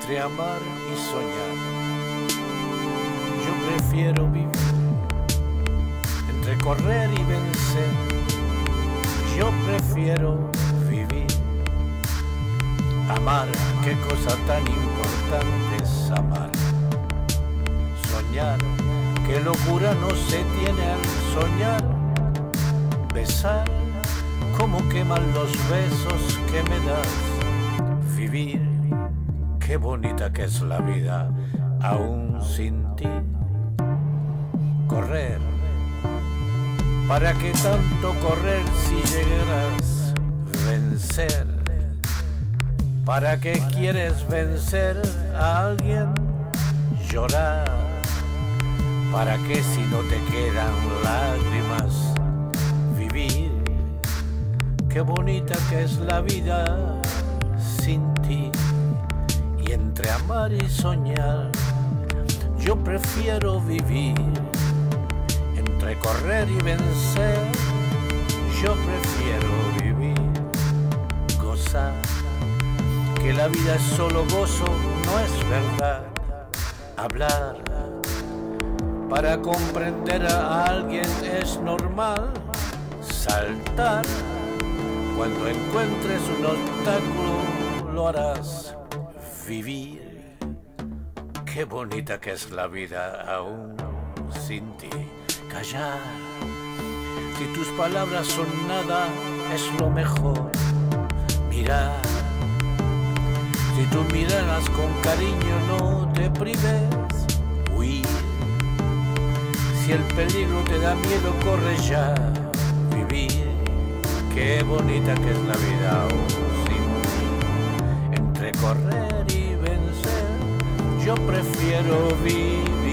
entre amar y soñar. Yo prefiero vivir entre correr y vencer. Yo prefiero vivir. Amar, qué cosa tan importante es amar. Soñar, qué locura no se tiene al soñar. Besar, cómo queman los besos que me das. Vivir, qué bonita que es la vida, aún sin ti. Correr, ¿para qué tanto correr si llegarás? Vencer, ¿para qué quieres vencer a alguien? Llorar, ¿para qué si no te quedan lágrimas? Vivir, qué bonita que es la vida sin ti. Y entre amar y soñar, yo prefiero vivir. Entre correr y vencer, yo prefiero vivir. Gozar, que la vida es solo gozo, no es verdad. Hablar, para comprender a alguien es normal. Saltar, cuando encuentres un obstáculo lo harás. Vivir, qué bonita que es la vida aún sin ti. Callar, si tus palabras son nada, es lo mejor. Mirar, si tú miraras con cariño, no te prives. Huir, si el peligro te da miedo, corre ya. Vivir, qué bonita que es la vida aún sin ti. Entre correr y vencer, yo prefiero vivir.